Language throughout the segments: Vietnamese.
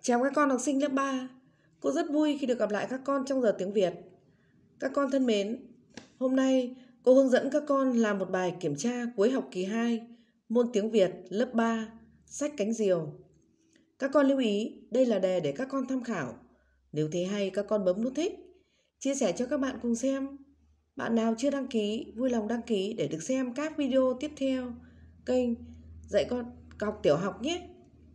Chào các con học sinh lớp 3. Cô rất vui khi được gặp lại các con trong giờ tiếng Việt. Các con thân mến, hôm nay cô hướng dẫn các con làm một bài kiểm tra cuối học kỳ 2, môn tiếng Việt lớp 3, sách Cánh Diều. Các con lưu ý, đây là đề để các con tham khảo. Nếu thấy hay, các con bấm nút thích, chia sẻ cho các bạn cùng xem. Bạn nào chưa đăng ký, vui lòng đăng ký để được xem các video tiếp theo kênh Dạy Con Học Tiểu Học nhé.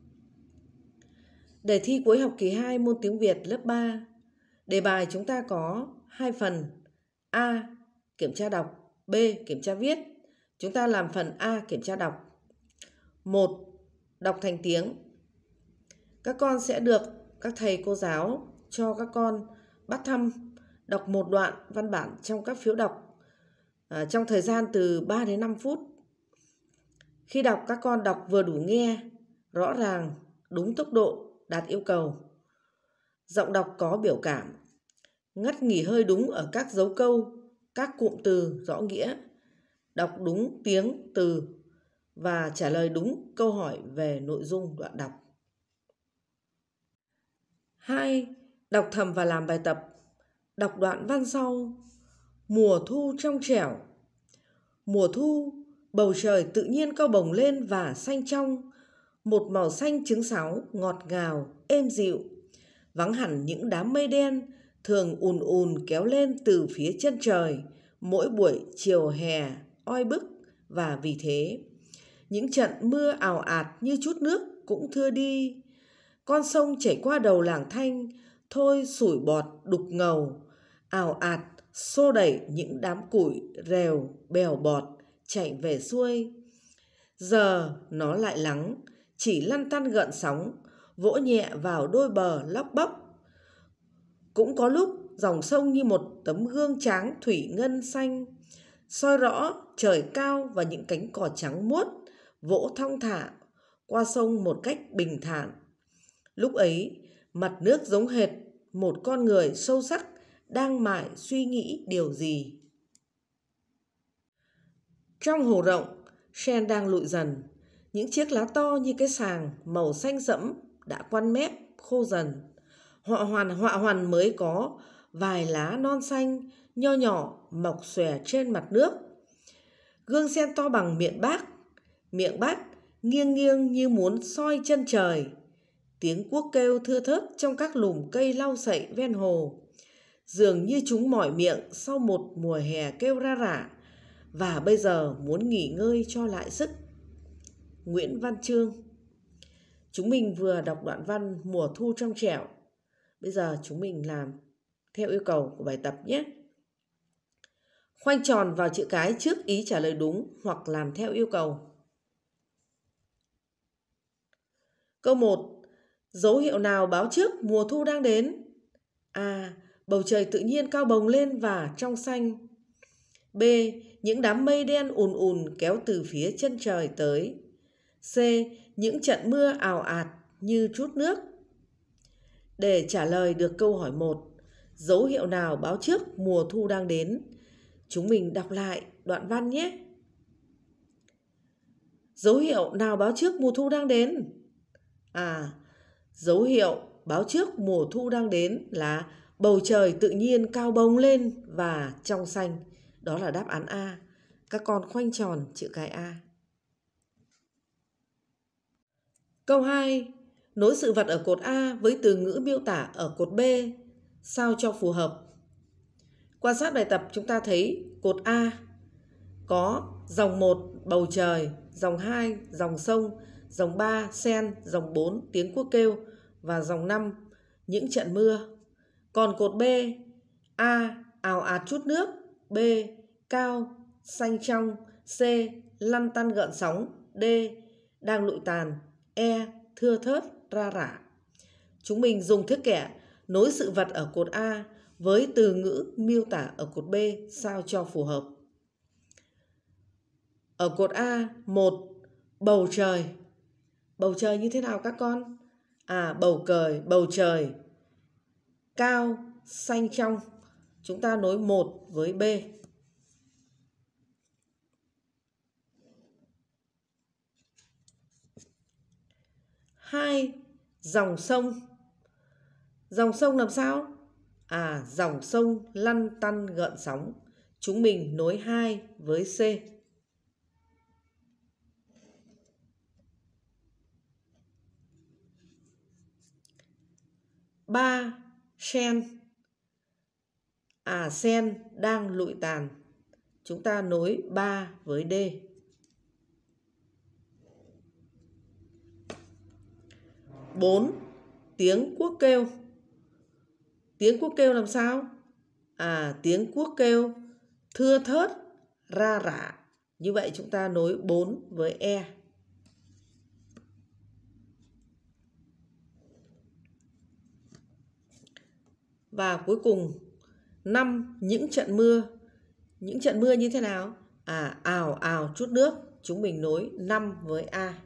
Đề thi cuối học kỳ 2 môn tiếng Việt lớp 3. Đề bài chúng ta có 2 phần. A. Kiểm tra đọc. B. Kiểm tra viết. Chúng ta làm phần A kiểm tra đọc. 1. Đọc thành tiếng. Các con sẽ được các thầy cô giáo cho các con bắt thăm đọc một đoạn văn bản trong các phiếu đọc trong thời gian từ 3 đến 5 phút. Khi đọc, các con đọc vừa đủ nghe, rõ ràng, đúng tốc độ, đạt yêu cầu. Giọng đọc có biểu cảm, ngắt nghỉ hơi đúng ở các dấu câu, các cụm từ rõ nghĩa, đọc đúng tiếng từ và trả lời đúng câu hỏi về nội dung đoạn đọc. 2. Đọc thầm và làm bài tập. Đọc đoạn văn sau. Mùa thu trong trẻo. Mùa thu, bầu trời tự nhiên cao bồng lên và xanh trong, một màu xanh trứng sáo ngọt ngào, êm dịu. Vắng hẳn những đám mây đen thường ùn ùn kéo lên từ phía chân trời mỗi buổi chiều hè oi bức, và vì thế những trận mưa ào ạt như chút nước cũng thưa đi. Con sông chảy qua đầu làng Thanh thôi sủi bọt đục ngầu, ào ạt xô đẩy những đám củi rèo bèo bọt chạy về xuôi. Giờ nó lại lắng, chỉ lăn tăn gợn sóng vỗ nhẹ vào đôi bờ lóc bóc. Cũng có lúc dòng sông như một tấm gương tráng thủy ngân xanh, soi rõ trời cao và những cánh cỏ trắng muốt vỗ thong thả qua sông một cách bình thản. Lúc ấy, mặt nước giống hệt một con người sâu sắc đang mải suy nghĩ điều gì. Trong hồ rộng, sen đang lụi dần. Những chiếc lá to như cái sàng màu xanh sẫm đã quăn mép khô dần. Họa hoàn mới có vài lá non xanh nho nhỏ mọc xòe trên mặt nước. Gương sen to bằng miệng bát nghiêng nghiêng như muốn soi chân trời. Tiếng cuốc kêu thưa thớt trong các lùm cây lau sậy ven hồ, dường như chúng mỏi miệng sau một mùa hè kêu ra rả và bây giờ muốn nghỉ ngơi cho lại sức. Nguyễn Văn Chương. Chúng mình vừa đọc đoạn văn Mùa thu trong trẻo. Bây giờ chúng mình làm theo yêu cầu của bài tập nhé. Khoanh tròn vào chữ cái trước ý trả lời đúng hoặc làm theo yêu cầu. Câu 1. Dấu hiệu nào báo trước mùa thu đang đến? A. Bầu trời tự nhiên cao bồng lên và trong xanh. B. Những đám mây đen ùn ùn kéo từ phía chân trời tới. C. Những trận mưa ào ạt như trút nước. Để trả lời được câu hỏi 1, dấu hiệu nào báo trước mùa thu đang đến? Chúng mình đọc lại đoạn văn nhé. Dấu hiệu nào báo trước mùa thu đang đến? Dấu hiệu báo trước mùa thu đang đến là bầu trời tự nhiên cao bồng lên và trong xanh. Đó là đáp án A. Các con khoanh tròn chữ cái A. Câu 2. Nối sự vật ở cột A với từ ngữ miêu tả ở cột B sao cho phù hợp. Quan sát bài tập chúng ta thấy cột A có dòng 1 bầu trời, dòng 2 dòng sông, dòng 3 sen, dòng 4 tiếng cuốc kêu và dòng 5 những trận mưa. Còn cột B, A ào ạt chút nước, B cao xanh trong, C lăn tăn gợn sóng, D đang lụi tàn, E thưa thớt ra rả. Chúng mình dùng thước kẻ nối sự vật ở cột A với từ ngữ miêu tả ở cột B sao cho phù hợp. Ở cột A, 1. Bầu trời. Bầu trời như thế nào các con? Bầu trời cao xanh trong. Chúng ta nối 1 với B. 2. Dòng sông. Dòng sông làm sao? Dòng sông lăn tăn gợn sóng. Chúng mình nối 2 với C. 3. Sen. Sen đang lụi tàn. Chúng ta nối 3 với D. 4. Tiếng cuốc kêu. Tiếng cuốc kêu làm sao? Tiếng cuốc kêu thưa thớt, ra rả. Như vậy chúng ta nối 4 với E. Và cuối cùng 5. Những trận mưa. Những trận mưa như thế nào? Ào ào chút nước. Chúng mình nối 5 với A.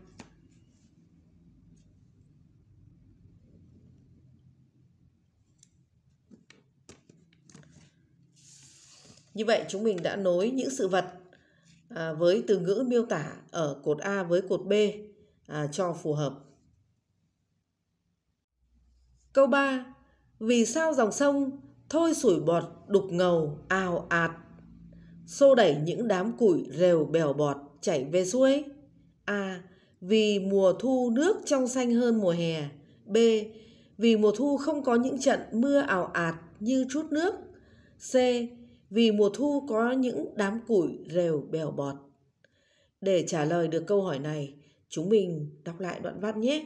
Như vậy chúng mình đã nối những sự vật với từ ngữ miêu tả ở cột A với cột B cho phù hợp. Câu 3. Vì sao dòng sông thôi sủi bọt đục ngầu ào ạt, xô đẩy những đám củi rều bèo bọt chảy về xuôi? A. Vì mùa thu nước trong xanh hơn mùa hè. B. Vì mùa thu không có những trận mưa ào ạt như trút nước. C. Vì mùa thu có những đám củi rều bèo bọt. Để trả lời được câu hỏi này, chúng mình đọc lại đoạn văn nhé.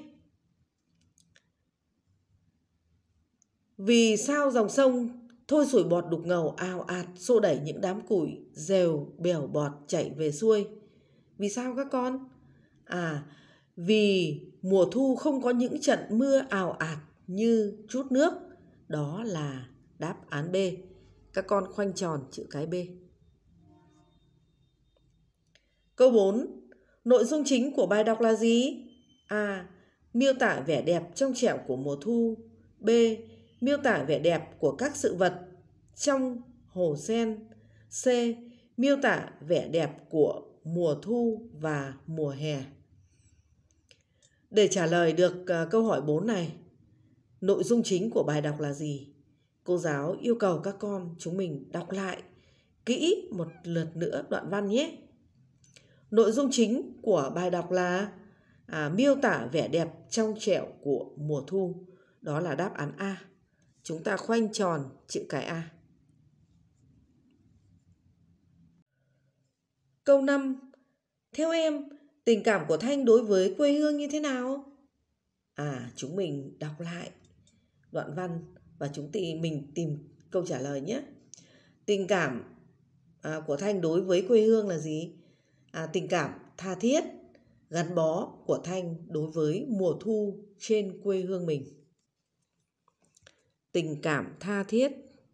Vì sao dòng sông thôi sủi bọt đục ngầu ào ạt, xô đẩy những đám củi rều bèo bọt chảy về xuôi? Vì sao các con? Vì mùa thu không có những trận mưa ào ạt như trút nước. Đó là đáp án B. Các con khoanh tròn chữ cái B. Câu 4. Nội dung chính của bài đọc là gì? A. Miêu tả vẻ đẹp trong trẻo của mùa thu. B. Miêu tả vẻ đẹp của các sự vật trong hồ sen. C. Miêu tả vẻ đẹp của mùa thu và mùa hè. Để trả lời được câu hỏi 4 này, nội dung chính của bài đọc là gì? Cô giáo yêu cầu các con chúng mình đọc lại kỹ một lượt nữa đoạn văn nhé. Nội dung chính của bài đọc là miêu tả vẻ đẹp trong trẻo của mùa thu. Đó là đáp án A. Chúng ta khoanh tròn chữ cái A. Câu 5. Theo em, tình cảm của Thanh đối với quê hương như thế nào? Chúng mình đọc lại đoạn văn và mình tìm câu trả lời nhé. Tình cảm của Thanh đối với quê hương là gì? Tình cảm tha thiết, gắn bó của Thanh đối với mùa thu trên quê hương mình. Tình cảm tha thiết,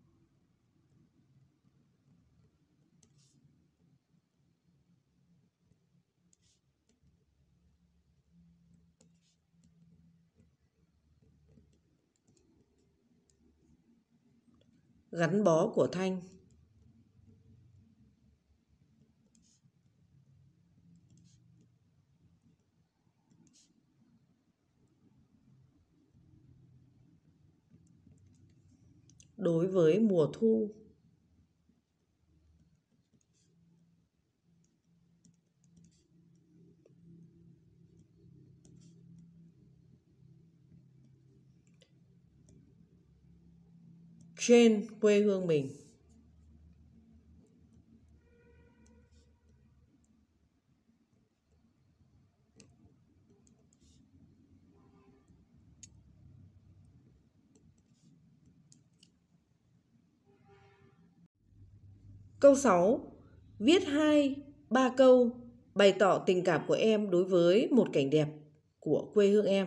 gắn bó của Thanh đối với mùa thu. Trên quê hương mình. Câu 6. Viết 2-3 câu bày tỏ tình cảm của em đối với một cảnh đẹp của quê hương em.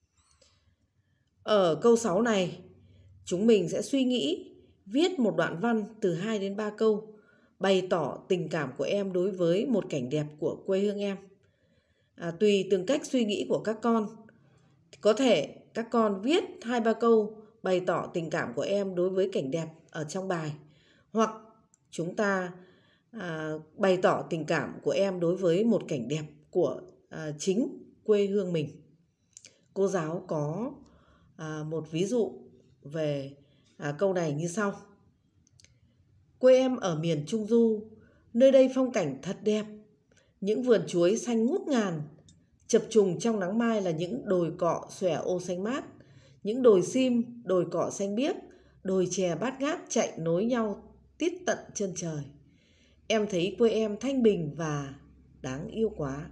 Ở câu 6 này, chúng mình sẽ suy nghĩ viết một đoạn văn từ 2 đến 3 câu bày tỏ tình cảm của em đối với một cảnh đẹp của quê hương em. Tùy từng cách suy nghĩ của các con, có thể các con viết 2-3 câu bày tỏ tình cảm của em đối với cảnh đẹp ở trong bài, hoặc chúng ta bày tỏ tình cảm của em đối với một cảnh đẹp của chính quê hương mình. Cô giáo có một ví dụ về câu này như sau. Quê em ở miền Trung Du, nơi đây phong cảnh thật đẹp. Những vườn chuối xanh ngút ngàn, chập trùng trong nắng mai là những đồi cọ xòe ô xanh mát, những đồi sim, đồi cọ xanh biếc, đồi chè bát ngát chạy nối nhau tít tận chân trời. Em thấy quê em thanh bình và đáng yêu quá.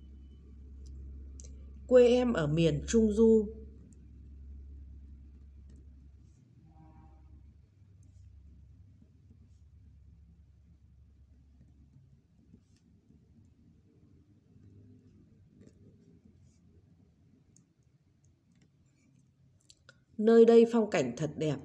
Quê em ở miền Trung Du. Nơi đây phong cảnh thật đẹp.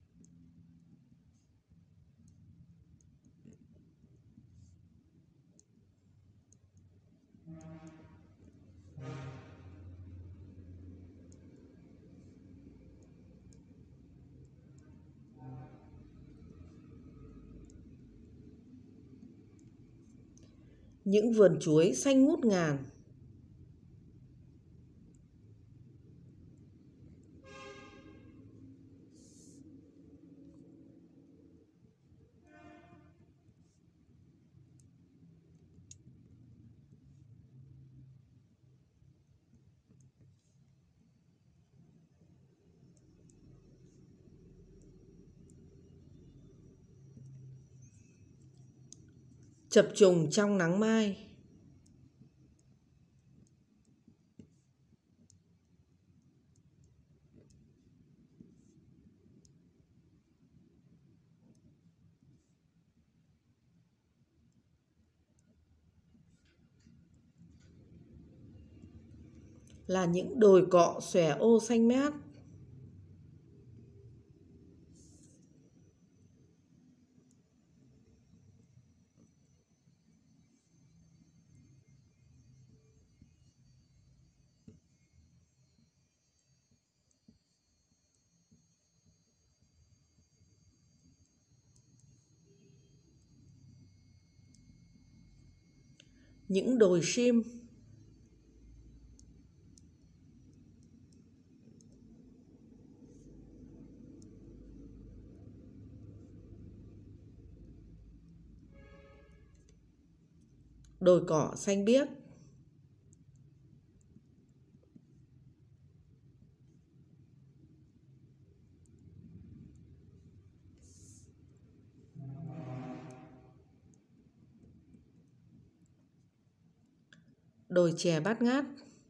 Những vườn chuối xanh ngút ngàn. Chập trùng trong nắng mai. Là những đồi cọ xòe ô xanh mát. Những đồi sim. Đồi cỏ xanh biếc. Đồi chè bát ngát.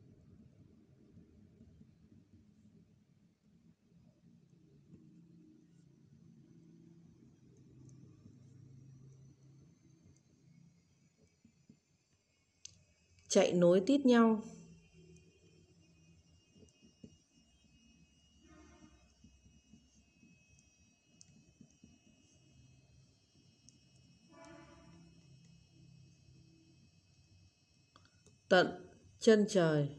Chạy nối tít nhau. Tận chân trời.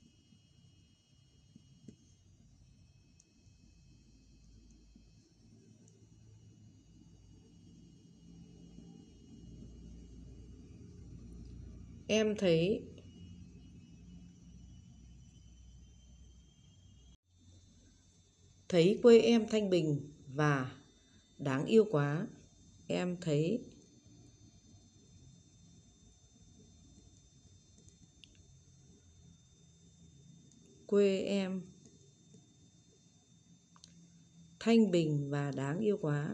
Em thấy quê em thanh bình và đáng yêu quá. Em thấy quê em thanh bình và đáng yêu quá.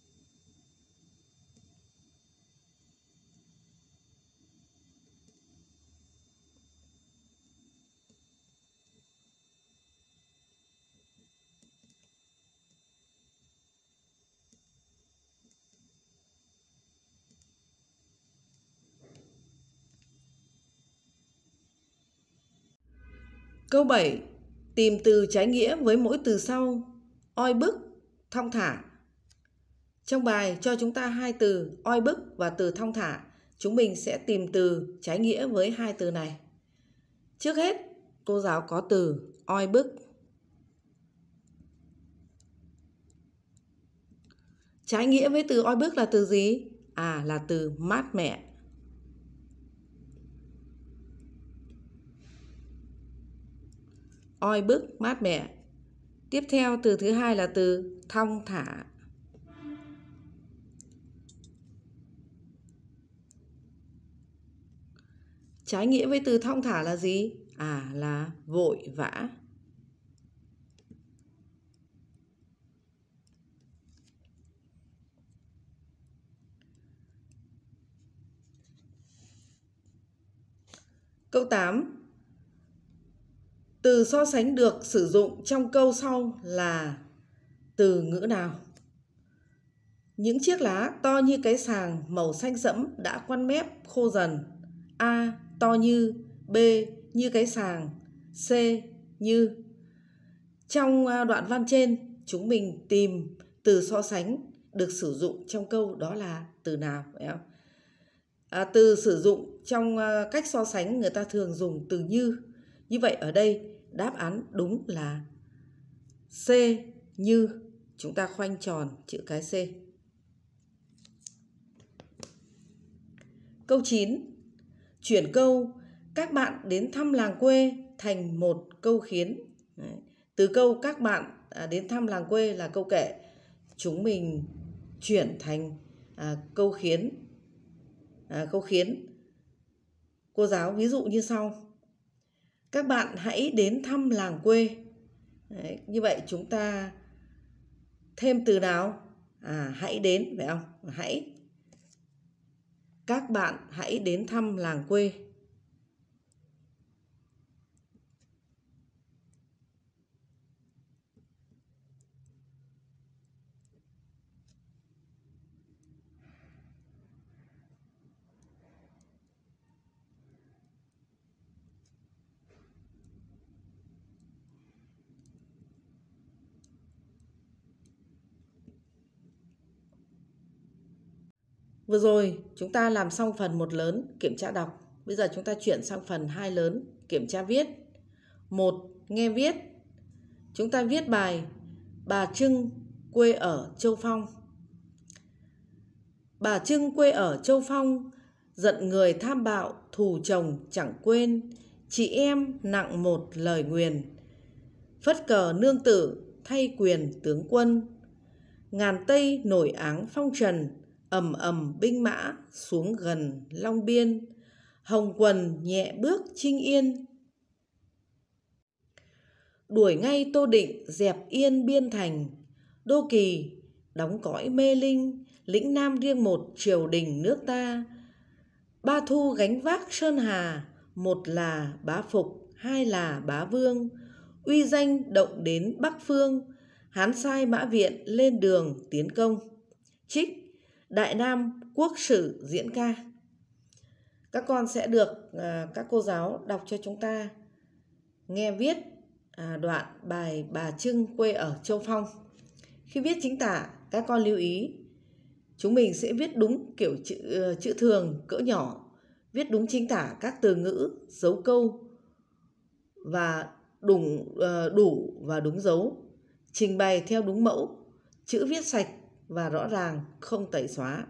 Câu 7. Tìm từ trái nghĩa với mỗi từ sau: oi bức, thong thả. Trong bài cho chúng ta hai từ oi bức và từ thong thả. Chúng mình sẽ tìm từ trái nghĩa với hai từ này. Trước hết, cô giáo có từ oi bức. Trái nghĩa với từ oi bức là từ gì? Là từ mát mẻ. Oi bức, mát mẻ. Tiếp theo từ thứ hai là từ thong thả. Trái nghĩa với từ thong thả là gì? Là vội vã. Câu 8. Từ so sánh được sử dụng trong câu sau là từ ngữ nào? Những chiếc lá to như cái sàng màu xanh sẫm đã quăn mép khô dần. A. To như. B. Như cái sàng. C. Như. Trong đoạn văn trên, chúng mình tìm từ so sánh được sử dụng trong câu đó là từ nào? Phải không? Từ sử dụng trong cách so sánh người ta thường dùng từ như. Như vậy ở đây đáp án đúng là C. Như. Chúng ta khoanh tròn chữ cái C. Câu 9. Chuyển câu các bạn đến thăm làng quê thành một câu khiến. Đấy. Từ câu các bạn đến thăm làng quê là câu kể. Chúng mình chuyển thành câu khiến. Câu khiến. Cô giáo ví dụ như sau. Các bạn hãy đến thăm làng quê. Đấy. Như vậy chúng ta thêm từ nào? Hãy đến, phải không? Hãy. Các bạn hãy đến thăm làng quê. Vừa rồi chúng ta làm xong phần 1 lớn kiểm tra đọc. Bây giờ chúng ta chuyển sang phần 2 lớn kiểm tra viết. 1. Nghe viết. Chúng ta viết bài Bà Trưng quê ở Châu Phong. Bà Trưng quê ở Châu Phong, giận người tham bạo thù chồng chẳng quên, chị em nặng một lời nguyền. Phất cờ nương tử thay quyền tướng quân, ngàn tây nổi áng phong trần, ầm ầm binh mã xuống gần Long Biên, hồng quần nhẹ bước Trinh Yên. Đuổi ngay Tô Định dẹp yên biên thành, Đô Kỳ đóng cõi mê linh, lĩnh Nam riêng một triều đình nước ta. Ba Thu gánh vác Sơn Hà, một là bá Phục, hai là bá Vương, uy danh động đến Bắc Phương, Hán sai Mã Viện lên đường tiến công. Trích Đại Nam Quốc Sử diễn ca. Các con sẽ được các cô giáo đọc cho chúng ta nghe viết đoạn bài Bà Trưng quê ở Châu Phong. Khi viết chính tả, các con lưu ý chúng mình sẽ viết đúng kiểu chữ thường cỡ nhỏ, viết đúng chính tả các từ ngữ, dấu câu và đủ và đúng dấu, trình bày theo đúng mẫu, chữ viết sạch và rõ ràng, không tẩy xóa.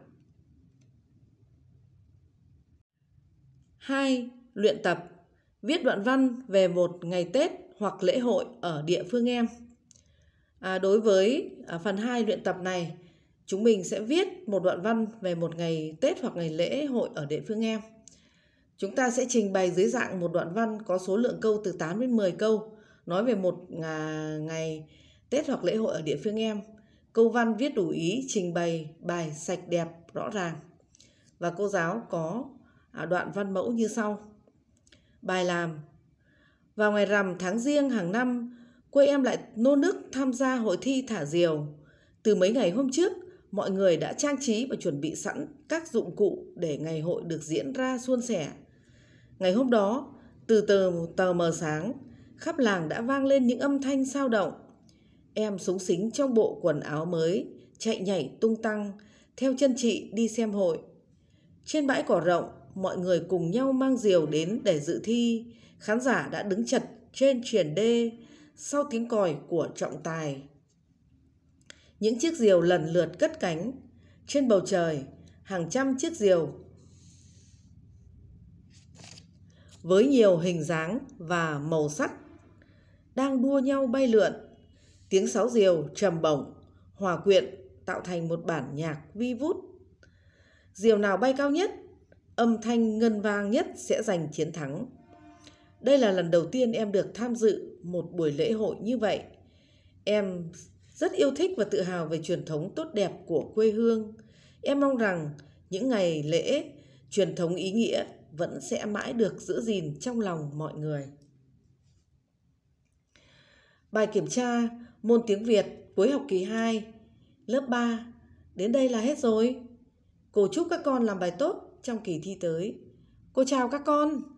2. Luyện tập. Viết đoạn văn về một ngày Tết hoặc lễ hội ở địa phương em. Đối với phần 2 luyện tập này, chúng mình sẽ viết một đoạn văn về một ngày Tết hoặc ngày lễ hội ở địa phương em. Chúng ta sẽ trình bày dưới dạng một đoạn văn có số lượng câu từ 8 đến 10 câu, nói về một ngày Tết hoặc lễ hội ở địa phương em. Câu văn viết đủ ý, trình bày bài sạch đẹp, rõ ràng. Và cô giáo có đoạn văn mẫu như sau. Bài làm. Vào ngày rằm tháng Giêng hàng năm, quê em lại nô nức tham gia hội thi thả diều. Từ mấy ngày hôm trước, mọi người đã trang trí và chuẩn bị sẵn các dụng cụ để ngày hội được diễn ra suôn sẻ. Ngày hôm đó, từ tờ mờ sáng, khắp làng đã vang lên những âm thanh sao động. Em xúng xính trong bộ quần áo mới, chạy nhảy tung tăng, theo chân chị đi xem hội. Trên bãi cỏ rộng, mọi người cùng nhau mang diều đến để dự thi. Khán giả đã đứng chật trên triền đê sau tiếng còi của trọng tài. Những chiếc diều lần lượt cất cánh. Trên bầu trời, hàng trăm chiếc diều với nhiều hình dáng và màu sắc đang đua nhau bay lượn. Tiếng sáo diều trầm bổng, hòa quyện tạo thành một bản nhạc vi vút. Diều nào bay cao nhất, âm thanh ngân vang nhất sẽ giành chiến thắng. Đây là lần đầu tiên em được tham dự một buổi lễ hội như vậy. Em rất yêu thích và tự hào về truyền thống tốt đẹp của quê hương. Em mong rằng những ngày lễ truyền thống ý nghĩa vẫn sẽ mãi được giữ gìn trong lòng mọi người. Bài kiểm tra môn tiếng Việt cuối học kỳ 2, lớp 3 đến đây là hết rồi. Cô chúc các con làm bài tốt trong kỳ thi tới. Cô chào các con.